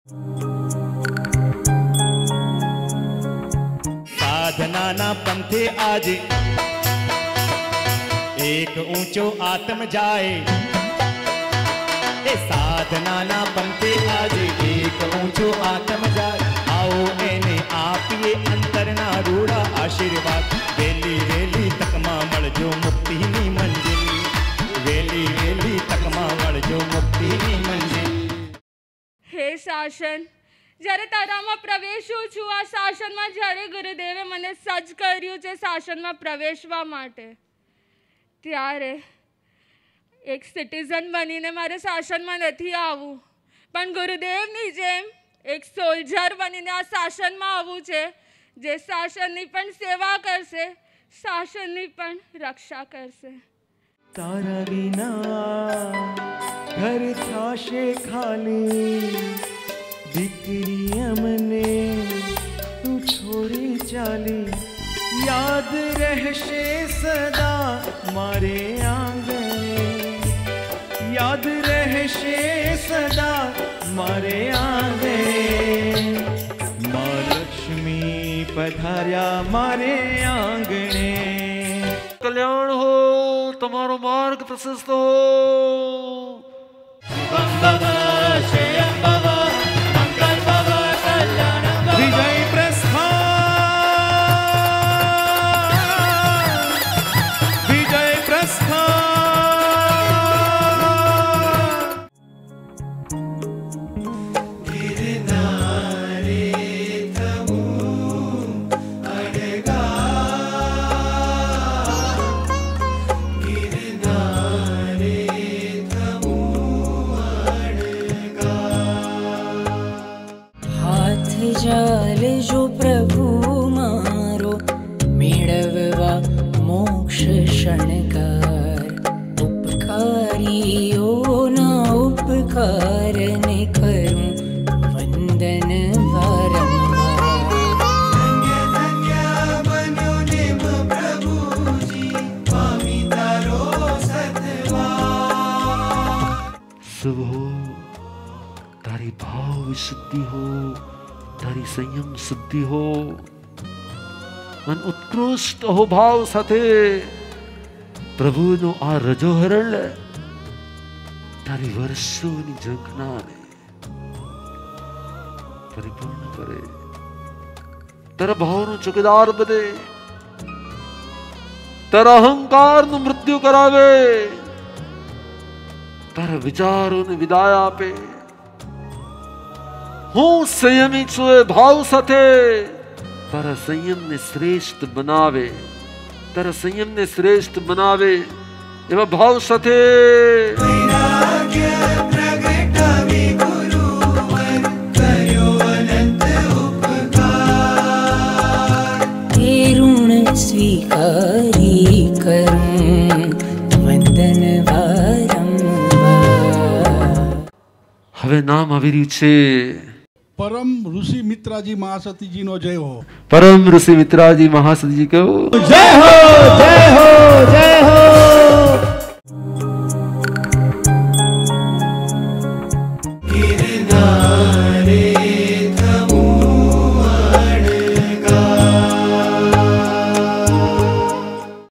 साधना ना पंथे आज एक ऊंचो आत्म जाए, साधना ना पंथे आज एक ऊंचो आत्म जाए। आओ एने आपीए अंतर ना रूड़ा आशीर्वाद, वेली वेली तकमा मळजो मुक्ति नी मंजिल, वेली वेली तकमा मळजो मुक्ति नी मंजिल। हे शासन, જ્યારે તારામાં પ્રવેશું છું, આ શાસનમાં જ્યારે ગુરુદેવે મને સજ્જ કર્યું છે શાસનમાં પ્રવેશવા માટે, ત્યારે એક સિટીઝન બનીને મારે શાસનમાં નથી આવવું, પણ ગુરુદેવની જેમ એક સોલ્જર બનીને આ શાસનમાં આવવું છે, જે શાસનની પણ સેવા કરશે, શાસનની પણ રક્ષા કરશે। તારા વિના ઘર થાશે ખાલી, દીકરી અમને તું છોડી ચાલી, યાદ રહેશે સદા મારે આંગણે, યાદ રહેશે સદા મારે આંગણે। માં લક્ષ્મી પધાર્યા મારે આંગણે। कल्याण हो, तुम्हारो मार्ग प्रशस्त हो। विजय प्रस्थान, विजय प्रस्थान। गिरनारे तमु अडगा, गिरनारे तमु अडगा। हाथ जाल जो प्रभु मारो, मेळववा मोक्ष शणगार। उपकारीओ ना उपकार ने करूं वंदन वारंवार। धन्य धन्य बन्यो नेम प्रभुजी, पामी तारो सतवार। शुभ हो, तारी भाव विशुद्धि हो, तारी संयम शुद्धि हो, અને ઉત્કૃષ્ટ અહોભાવ સાથે પ્રભુનો આ રજોહરણ લે, તારી વર્ષોની ઝંખનાને પરિપૂર્ણ કરે, તારા ભાવનો ચોકીદાર બને, તારા અહંકારનું મૃત્યુ કરાવે, તારા વિચારોને વિદાય આપે। હું સંયમી છું એ ભાવ સાથે તારા સંયમને શ્રેષ્ઠ બનાવે, તારા સંયમને શ્રેષ્ઠ બનાવે એવા ભાવ સાથે। વૈરાગ્ય પ્રગટાવી ગુરુવર, કર્યો અનંત ઉપકાર। તે ઋણ સ્વીકારી કરું વંદન વારંવાર। હવે નામ આવી રહ્યું છે परम ऋषि मित्राजी महासती जी नो जय हो। परम ऋषि मित्राजी महासती जी को जय हो, जय हो, जय हो।